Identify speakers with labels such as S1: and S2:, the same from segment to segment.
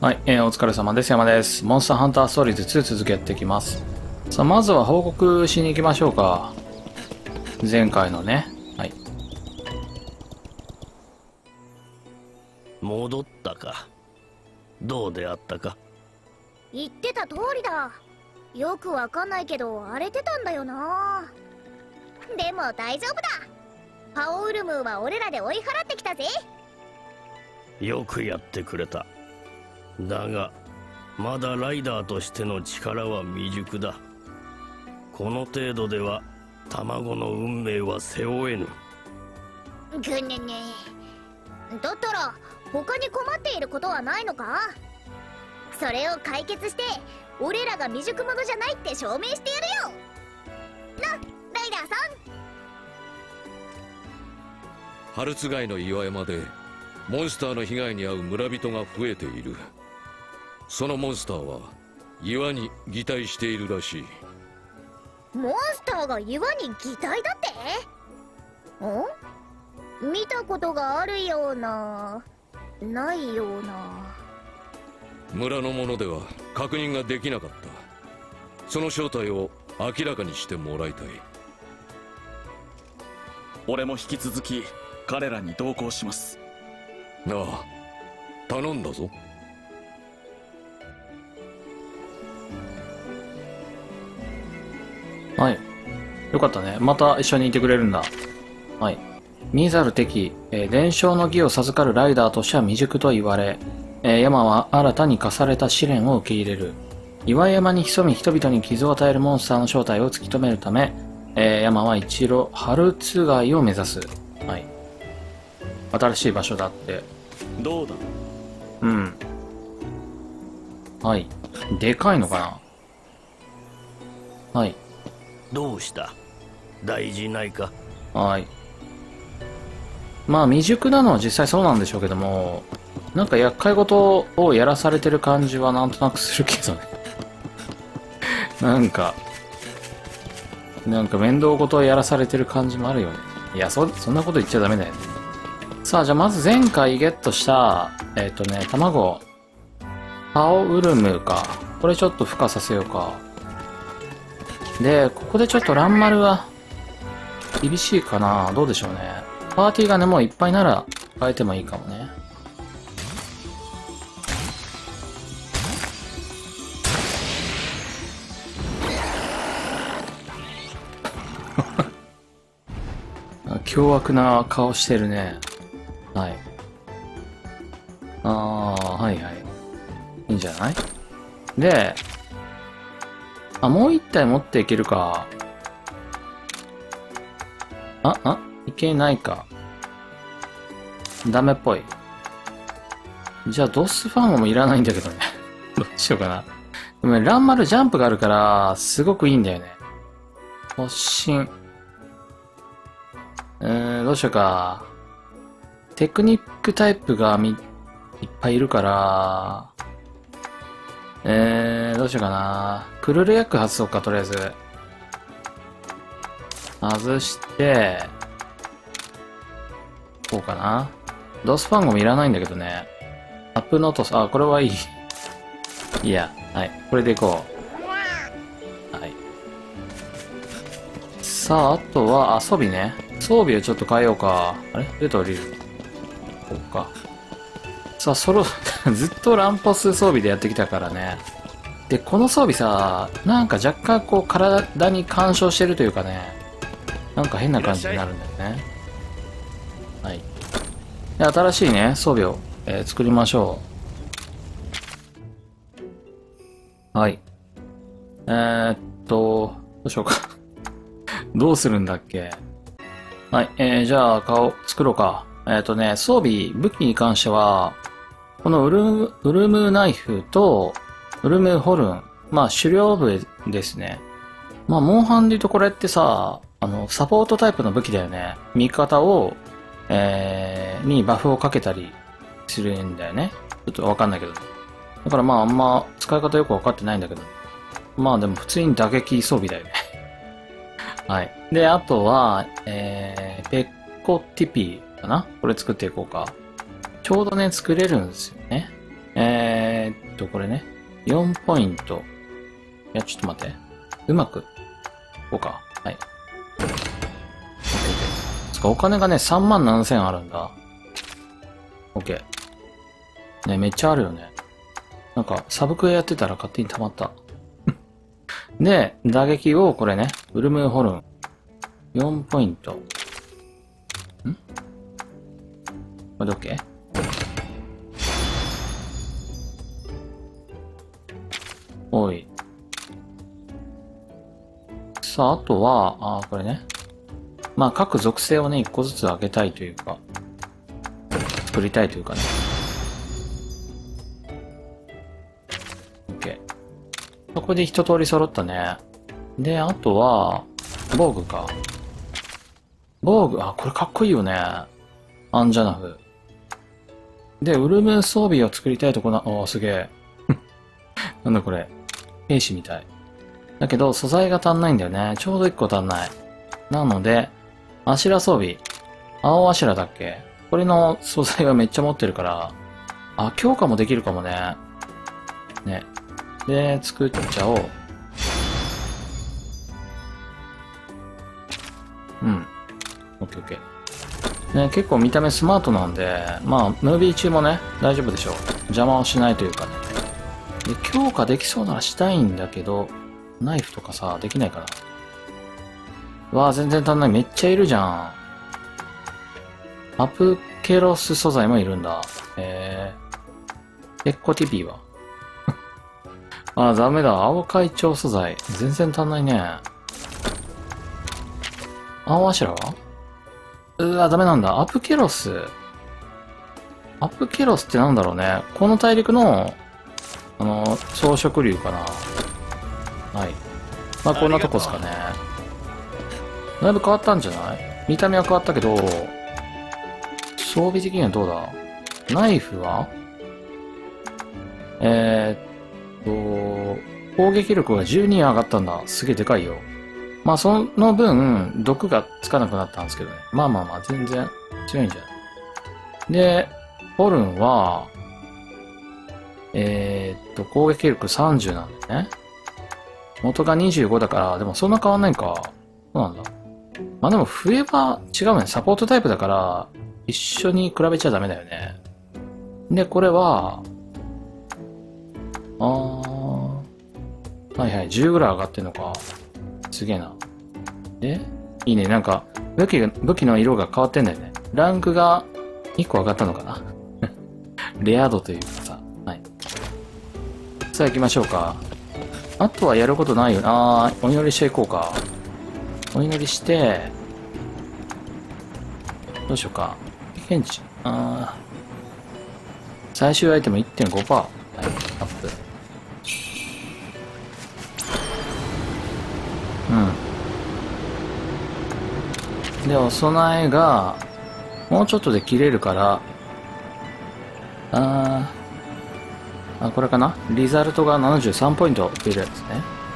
S1: はい、お疲れ様です。山です。モンスターハンターストーリーズ2続きやっていきます。さあ、まずは報告しに行きましょうか。前回のね。はい。
S2: 戻ったか。どうであったか。
S3: 言ってた通りだ。よくわかんないけど荒れてたんだよな。でも大丈夫だ。パオウルムーは俺らで追い払ってきたぜ。
S2: よくやってくれた。だがまだライダーとしての力は未熟だ。この程度では卵の運命は背負えぬ。
S3: ぐねね。だったら他に困っていることはないのか。それを解決して俺らが未熟者じゃないって証明してやるよな、ライダーさん。
S4: ハルツ街の岩山でモンスターの被害に遭う村人が増えている。そのモンスターは岩に擬態しているらしい。
S3: モンスターが岩に擬態だって？見たことがあるような、ないような。
S4: 村の者では確認ができなかった。その正体を明らかにしてもらいたい。
S5: 俺も引き続き彼らに同行します。
S4: なあ、頼んだぞ。
S1: はい。よかったね。また一緒にいてくれるんだ。はい。見ざる敵、伝承の義を授かるライダーとしては未熟と言われ、山は新たに課された試練を受け入れる。岩山に潜み人々に傷を与えるモンスターの正体を突き止めるため、山は一路ハルツ街を目指す。はい。新しい場所だって。
S5: どうだ。
S1: うん。はい。でかいのかな。はい。
S2: どうした。大事ないか。
S1: はい。まあ未熟なのは実際そうなんでしょうけども、なんか厄介事をやらされてる感じはなんとなくするけどね。なんか面倒事をやらされてる感じもあるよね。いや、そんなこと言っちゃダメだよね。さあ、じゃあまず前回ゲットした、卵。パオウルムか。これちょっと孵化させようか。で、ここでちょっとランマルは厳しいかな。どうでしょうね。パーティーがね、もういっぱいなら変えてもいいかもね。凶悪な顔してるね。はい。はいはい。いいんじゃない？で、もう一体持っていけるか。いけないか。ダメっぽい。じゃあ、ドスファンもいらないんだけどね。どうしようかな。でもね、ランマルジャンプがあるから、すごくいいんだよね。突進。どうしようか。テクニックタイプがいっぱいいるから、どうしようかな。クルルヤック外そうか、とりあえず。外して、こうかな。ドスファンゴもいらないんだけどね。アップノートス、これはいい。いいや、はい。これでいこう。はい。さあ、あとは遊びね。装備をちょっと変えようか。あれ出て降りる。こうか。さあ、ずっとランポス装備でやってきたからね。で、この装備さ、なんか若干こう体に干渉してるというかね。なんか変な感じになるんだよね。はい。で、新しいね、装備を、作りましょう。はい。どうしようか。どうするんだっけ。はい。じゃあ、顔作ろうか。装備、武器に関しては、このウルムナイフと、ウルムホルン。まあ、狩猟部ですね。まあ、モンハンで言うとこれってさ、サポートタイプの武器だよね。味方を、にバフをかけたりするんだよね。ちょっとわかんないけど。だからまあ、あんま使い方よくわかってないんだけど。まあでも普通に打撃装備だよね。はい。で、あとは、ペッコティピーかな？これ作っていこうか。ちょうどね、作れるんですよね。 これね。4ポイント。いや、ちょっと待って。うまく。こうか。はい。OK。お金がね、37,000あるんだ。OK。ね、めっちゃあるよね。なんか、サブクエやってたら勝手に溜まった。で、打撃を、これね、ウルムホルン。4ポイント。これで OK？ おい。さあ、あとは、これね。まあ、各属性をね、1個ずつ上げたいというか、作りたいというかね。OK。そこで一通り揃ったね。で、あとは、防具か。防具、これかっこいいよね。アンジャナフ。で、ウルム装備を作りたいとこな、すげえ。なんだこれ。兵士みたい。だけど、素材が足んないんだよね。ちょうど1個足んない。なので、アシュラ装備。青アシュラだっけ？これの素材はめっちゃ持ってるから、強化もできるかもね。ね。で、作っちゃおう。うん。オッケーオッケー。ね、結構見た目スマートなんで、まあ、ムービー中もね、大丈夫でしょう。邪魔をしないというかね。で、強化できそうならしたいんだけど、ナイフとかさ、できないかな。わあ、全然足んない。めっちゃいるじゃん。アプケロス素材もいるんだ。エッコティビーはダメだ。青会長素材。全然足んないね。青アシュラはダメなんだ。アプケロス。アプケロスってなんだろうね。この大陸の、草食竜かな。はい。まあ、こんなとこっすかね。だいぶ変わったんじゃない？見た目は変わったけど、装備的にはどうだ？ナイフは攻撃力が12上がったんだ。すげえでかいよ。まあ、その分、毒がつかなくなったんですけどね。まあ、全然違うんじゃない。で、ホルンは、攻撃力30なんだよね。元が25だから、でもそんな変わんないか。そうなんだ。まあでも笛は違うね。サポートタイプだから、一緒に比べちゃダメだよね。で、これは、はいはい、10ぐらい上がってんのか。すげえな。で、いいね。なんか、武器の色が変わってんだよね。ランクが1個上がったのかな。レア度というかさ。はい。さあ行きましょうか。あとはやることないよな。お祈りしていこうか。お祈りして、どうしようか。検知。最終アイテム 1.5%。はい、アップ。うん。で、お供えが、もうちょっとで切れるから、これかな？リザルトが73ポイント増えるやつね。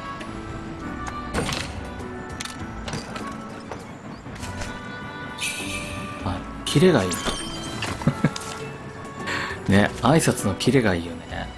S1: キレがいい。ね、挨拶のキレがいいよね。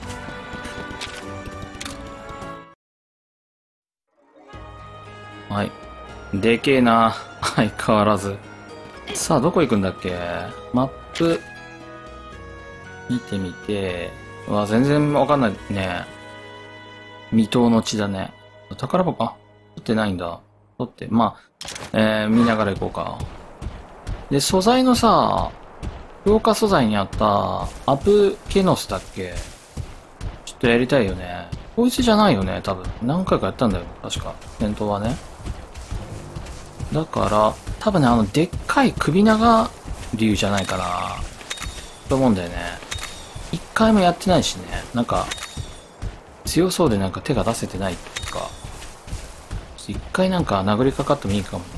S1: はい。でけえな。相変わらず。さあ、どこ行くんだっけ？マップ、見てみて。全然わかんないね。未踏の地だね。宝箱、取ってないんだ。取って、まあ、見ながら行こうか。で、素材のさ、強化素材にあった、アプケノスだっけ？ちょっとやりたいよね。こいつじゃないよね、多分。何回かやったんだよ、確か。戦闘はね。だから、多分ね、でっかい首長竜じゃないかな。と思うんだよね。一回もやってないしね。なんか、強そうでなんか手が出せてないっていうか。一回なんか殴りかかってもいいかも。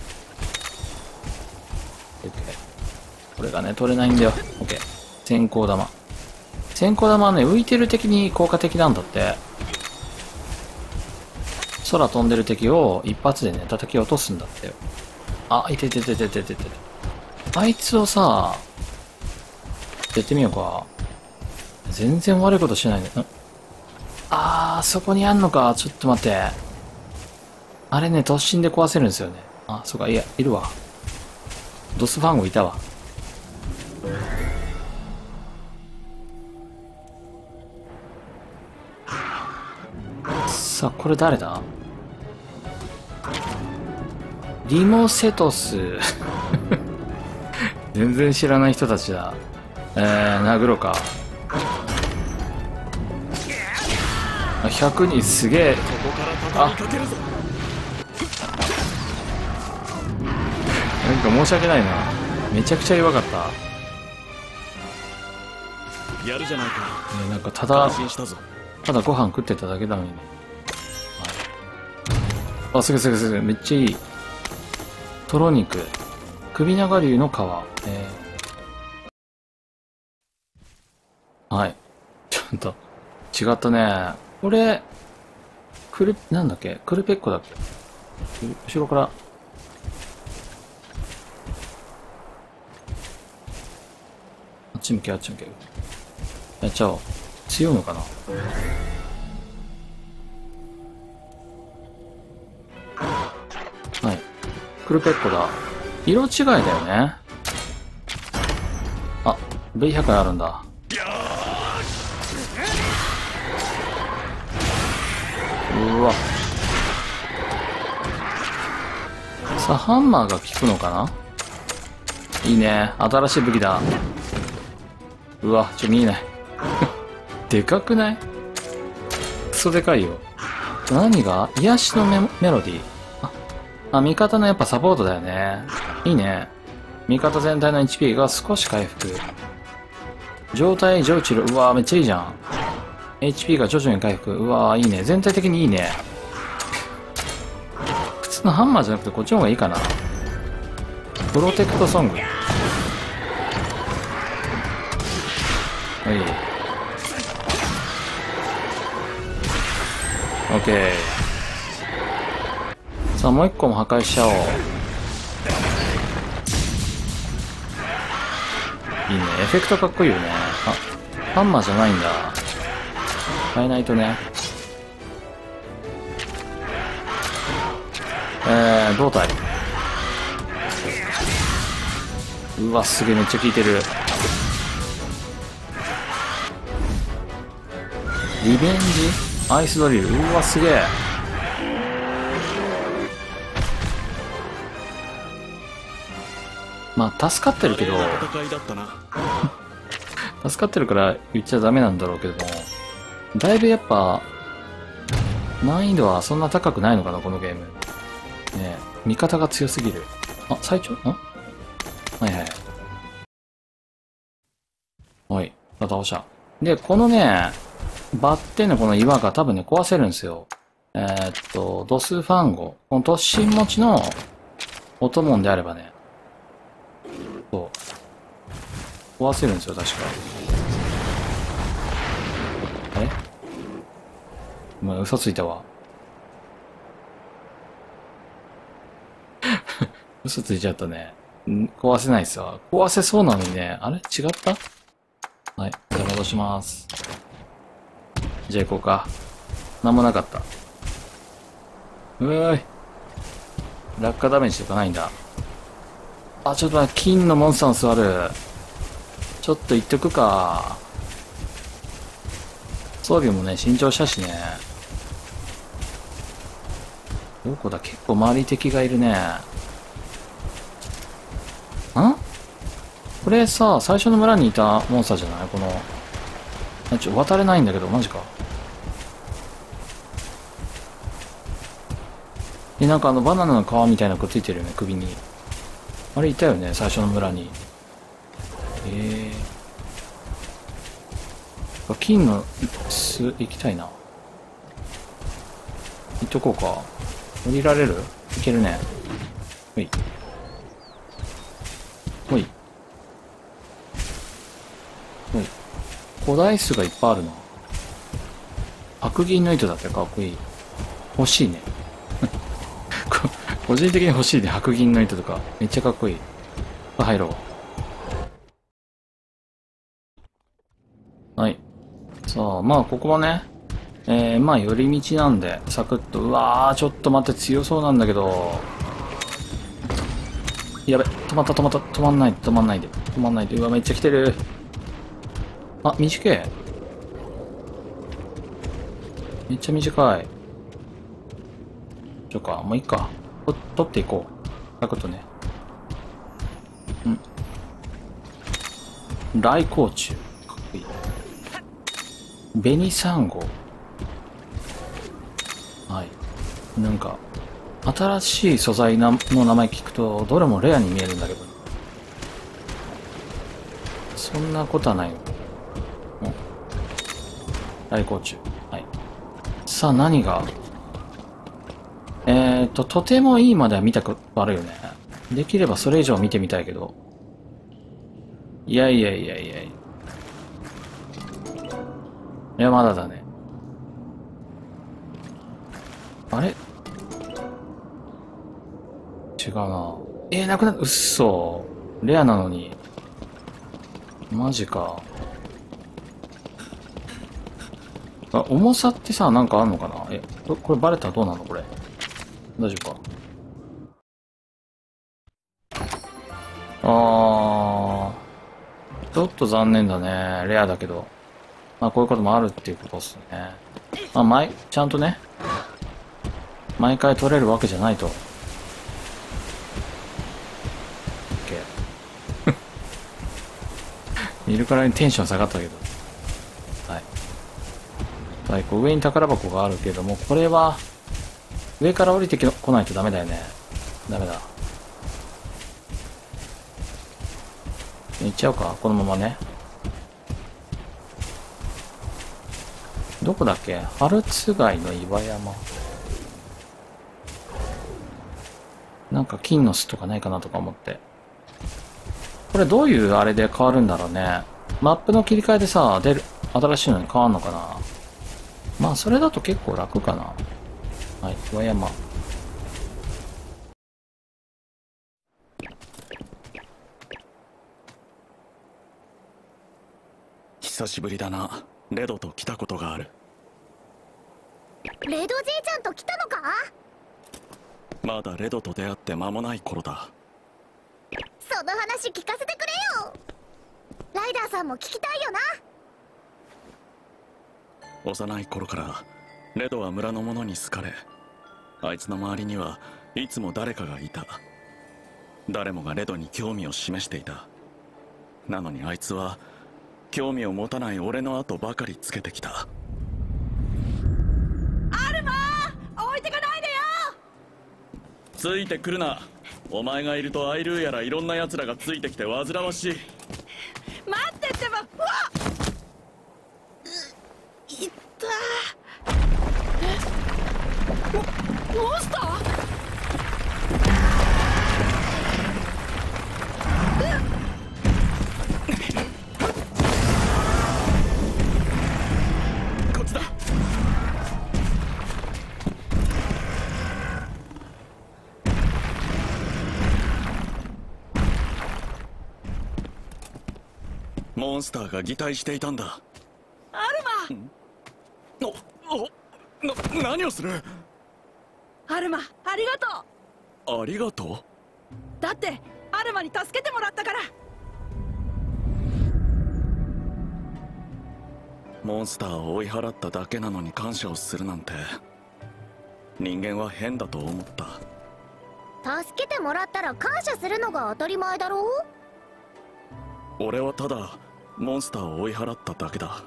S1: これがね、取れないんだよ。OK。先行玉。先行玉はね、浮いてる敵に効果的なんだって。空飛んでる敵を一発でね、叩き落とすんだってよ。いて。あいつをさ、やってみようか。 全然悪いことしないね。そこにあんのか。ちょっと待って。あれね、突進で壊せるんですよね。そうか、いや、いるわ。ドスファンゴいたわ。さあ、これ誰だ？リモセトス。全然知らない人たちだ。殴ろうか。100人すげえ。なんか申し訳ないな。めちゃくちゃ弱かった。
S5: やるじゃないか。
S1: なんかた
S5: 安心したぞ。
S1: だご飯食ってただけなのにね。すぐすぐめっちゃいい。トロ肉。首長竜の皮。はい。ちょっと、違ったね。これ、なんだっけ？クルペッコだっけ？後ろから。あっち向け。やっちゃおう。強いのかな？はい。クルペッコだ。色違いだよね。V100 あるんだ。うわ。さあ、ハンマーが効くのかな？いいね。新しい武器だ。うわ、見えない。でかくない？クソでかいよ。何が？癒しのメロディー。味方のやっぱサポートだよね。いいね。味方全体の HP が少し回復。状態上治療。うわーめっちゃいいじゃん。HP が徐々に回復。うわーいいね。全体的にいいね。普通のハンマーじゃなくてこっちの方がいいかな。プロテクトソング。はい。OK。さあもう一個も破壊しちゃおう。いいね。エフェクトかっこいいよね。ハンマーじゃないんだ。変えないとね。胴体。うわ、すげえ、めっちゃ効いてる。リベンジアイスドリル。うわ、すげえ。まあ、助かってるけど、助かってるから言っちゃダメなんだろうけども、だいぶやっぱ、難易度はそんな高くないのかな、このゲーム。ねえ、味方が強すぎる。最長はいはい。はい、倒した。で、このね、バッテンのこの岩が多分ね、壊せるんですよ。ドスファンゴ。この突進持ちのお供であればね、そう。壊せるんですよ、確か。あれ？嘘ついたわ。嘘ついちゃったね。壊せないっすわ。壊せそうなのにね。あれ違った？はい。じゃあ戻します。じゃあ行こうか。なんもなかった。落下ダメージとかないんだ。ちょっと待って、金のモンスターの座る。ちょっと行っとくか。装備もね、新調したしね。どこだ？結構周り敵がいるね。これさ、最初の村にいたモンスターじゃない？この。渡れないんだけど、マジか。で、なんかバナナの皮みたいなのくっついてるよね、首に。あれいたよね、最初の村に。金の巣行きたいな。行っとこうか。降りられる？いけるね。ほい。ほい。ほい。古代巣がいっぱいあるな。白銀の糸だってかっこいい。欲しいね。個人的に欲しいね、白銀の糸とか。めっちゃかっこいい。入ろう。はい。 さあ、まあ、ここはね、まあ、寄り道なんで、サクッと、うわー、ちょっと待って、強そうなんだけど、やべ、止まった、止まんないで、うわ、めっちゃ来てる。あ、短い。めっちゃ短い。もういいか。取っていこう。サクッとね。来光虫。かっこいい。紅サンゴ。はい。なんか、新しい素材の名前聞くと、どれもレアに見えるんだけど。そんなことはないよ。来光虫。はい。さあ、何がとてもいいまでは見たことあるよね。できればそれ以上見てみたいけど。いや、まだだね。あれ違うな。なくなった。うっそ。レアなのに。マジか。重さってさ、なんかあんのかな。これバレたらどうなのこれ。大丈夫か。ちょっと残念だね。レアだけど。まあこういうこともあるっていうことっすね。まあちゃんとね、毎回取れるわけじゃないと。OK。見るからにテンション下がったけど。はい。上に宝箱があるけども、これは、上から降りてこないとダメだよね。ダメだ。行っちゃうかこのままね。どこだっけ春津貝の岩山。なんか金の巣とかないかなとか思って。これどういうあれで変わるんだろうね。マップの切り替えでさ、新しいのに変わんのかな。まあそれだと結構楽かな。はい、岩山。
S5: 久しぶりだな。レドと来たことがある。
S3: レドじいちゃんと来たのか？
S5: まだレドと出会って間もない頃だ。
S3: その話聞かせてくれよ。ライダーさんも聞きたいよな。
S5: 幼い頃からレドは村の者に好かれ、あいつの周りにはいつも誰かがいた。誰もがレドに興味を示していた。なのにあいつは興味を持たない俺の後ばかりつけてきた。
S6: アルマー、置いてかないでよ。
S5: ついてくるな。お前がいるとアイルーやらいろんな奴らがついてきて煩わしい。
S6: 待ってってば。うわっ、いったモンスター。
S5: こっちだ。モンスターが擬態していたんだ。
S6: アルマ。
S5: 何をする？
S6: アルマ、ありがと
S5: ありがとう？
S6: だってアルマに助けてもらったから。
S5: モンスターを追い払っただけなのに感謝をするなんて、人間は変だと思った。
S3: 助けてもらったら感謝するのが当たり前だろう。
S5: 俺はただモンスターを追い払っただけだ。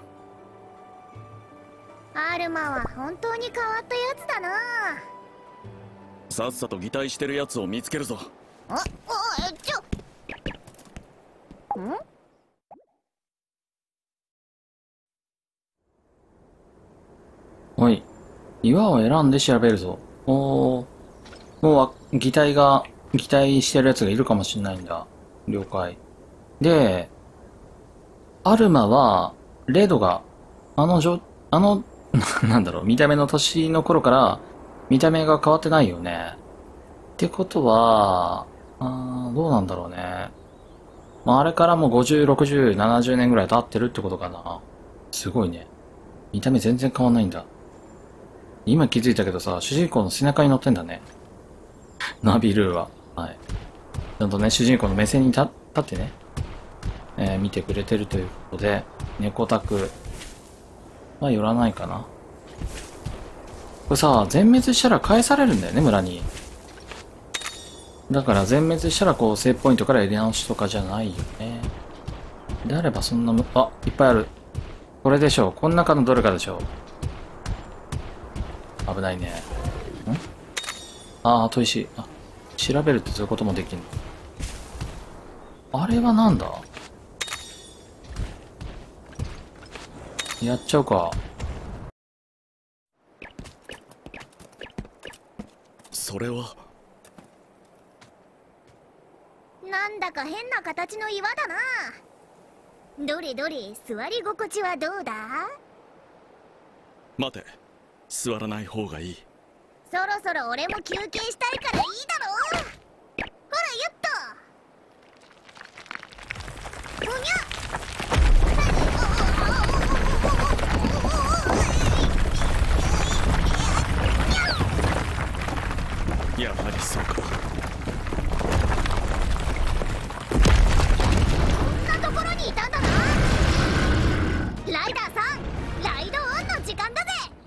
S3: アルマは本当に変わったやつだな。
S5: さっさと擬態してるやつを見つけるぞ。
S1: おい。岩を選んで調べるぞ。もう、擬態してるやつがいるかもしんないんだ。了解。で、アルマは、レドが、なんだろう、見た目の年の頃から、見た目が変わってないよね。ってことは、どうなんだろうね。まあ、あれからもう50、60、70年ぐらい経ってるってことかな。すごいね。 見た目全然変わんないんだ。今気づいたけどさ、主人公の背中に乗ってんだね。ナビルーは。はい。ちゃんとね、主人公の目線に立ってね、見てくれてるということで、猫宅は寄らないかな。これさ、全滅したら返されるんだよね、村に。だから全滅したらこう、セーブポイントからやり直しとかじゃないよね。であればそんなあ、いっぱいある。これでしょう。この中のどれかでしょう。危ないね。ああ、砥石。あ、調べるってそういうこともできるの。あれはなんだ？やっちゃうか。
S5: それは
S3: なんだか変な形の岩だな。どれどれ、座り心地はどうだ？
S5: 待て、座らない方がいい。
S3: そろそろ俺も休憩したいからいいだろ。ほら、ゆっと。おにゃ。
S5: やはりそうか。
S3: こんなところにいたんだな。ライダーさん、ライドオンの時間だぜ。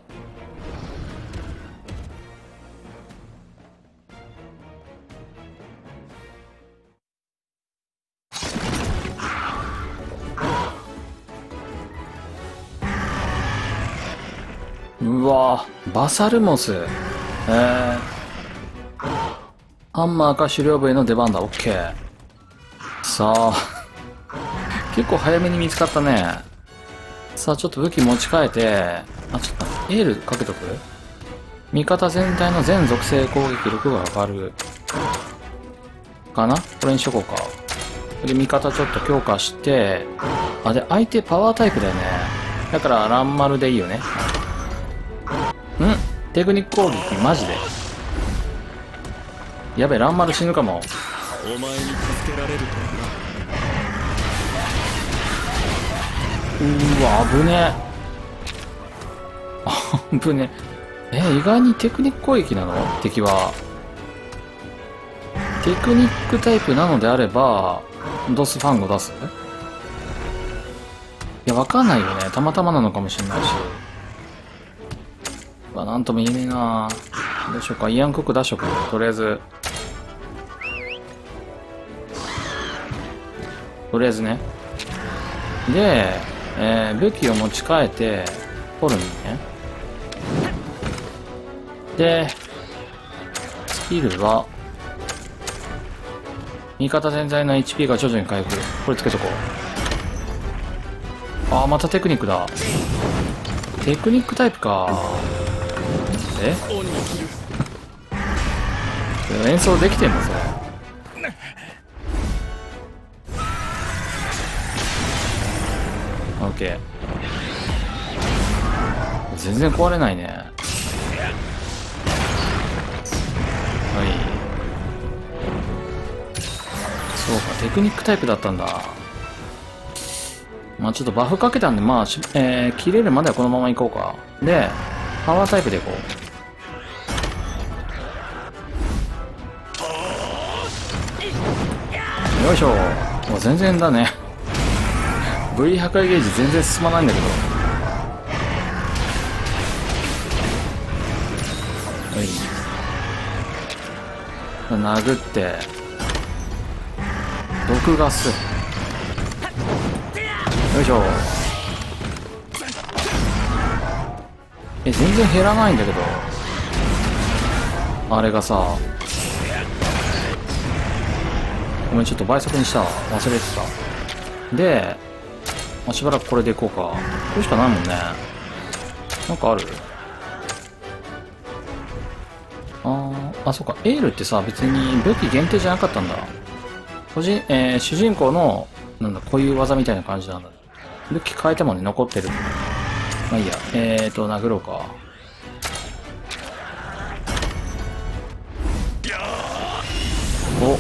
S1: うわぁ、バサルモス。ハンマーか狩猟部への出番だ。オッケー。さあ、結構早めに見つかったね。さあ、ちょっと武器持ち替えて、あ、ちょっとエールかけとく？味方全体の全属性攻撃力が上がる。かな？これにしとこうか。で、味方ちょっと強化して、あ、で、相手パワータイプだよね。だから、ランマルでいいよね。テクニック攻撃、マジで。やべえ、ランマル死ぬかも。
S5: お前に助けられると
S1: わ、危ねえ。危ねえ。意外にテクニック攻撃なの？敵は。テクニックタイプなのであれば、ドスファンゴ出す？いや、わかんないよね。たまたまなのかもしれないし。なんとも言えねえな。どうしようか。イアンクック出しとく。とりあえず。とりあえずね。で、武器を持ち替えて、取るのね。で、スキルは、味方全体の HP が徐々に回復。これつけとこう。あー、またテクニックだ。テクニックタイプか。演奏できてんのそれ。オッケー。全然壊れないね。はい。そうか、テクニックタイプだったんだ。まあちょっとバフかけたんで、まあ、切れるまではこのままいこうか。で、パワータイプでいこう。よいしょ。もう全然だね。V 破壊ゲージ全然進まないんだけど。はい。殴って。毒ガス。よいしょ。全然減らないんだけど。あれがさ。ごめん、ちょっと倍速にした。忘れてた。で、まあ、しばらくこれでいこうか。これしかないもんね。なんかある？そうか。エールってさ、別に武器限定じゃなかったんだ。主人公の、なんだ、こういう技みたいな感じなんだ。武器変えてもね、残ってる。まあいいや。殴ろうか。お。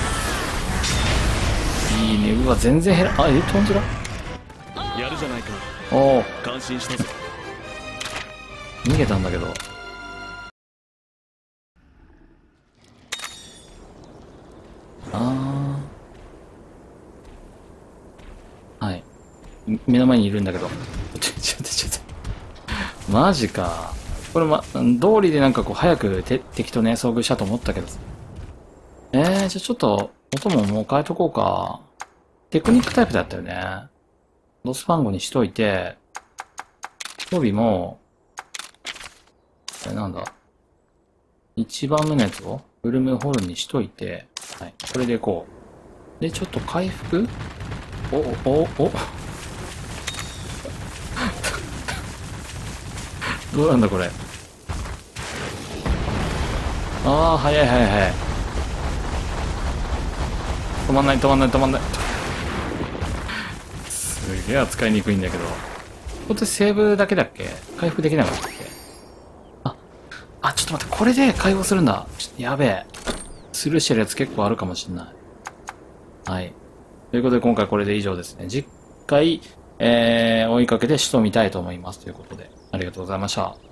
S1: いいね。うわ、全然減ら、飛んじら。
S5: やるじゃないか。
S1: おお。
S5: 感心したぞ。
S1: 逃げたんだけど。はい。目の前にいるんだけど。ちょっと。マジか。これ道理でなんかこう早く敵とね、遭遇したと思ったけど。じゃあちょっと、音ももう変えとこうか。テクニックタイプだったよね。ロス番号にしといて、装備も、なんだ。一番目のやつを、ウルムホルンにしといて、はい。これでいこう。で、ちょっと回復どうなんだこれ。早い。止まんない。すげえ扱いにくいんだけど。これってセーブだけだっけ？回復できなかったっけ？ちょっと待って、これで解放するんだ。やべえ。スルーしてるやつ結構あるかもしんない。はい。ということで今回これで以上ですね。次回、追いかけて使徒見たいと思います。ということで、ありがとうございました。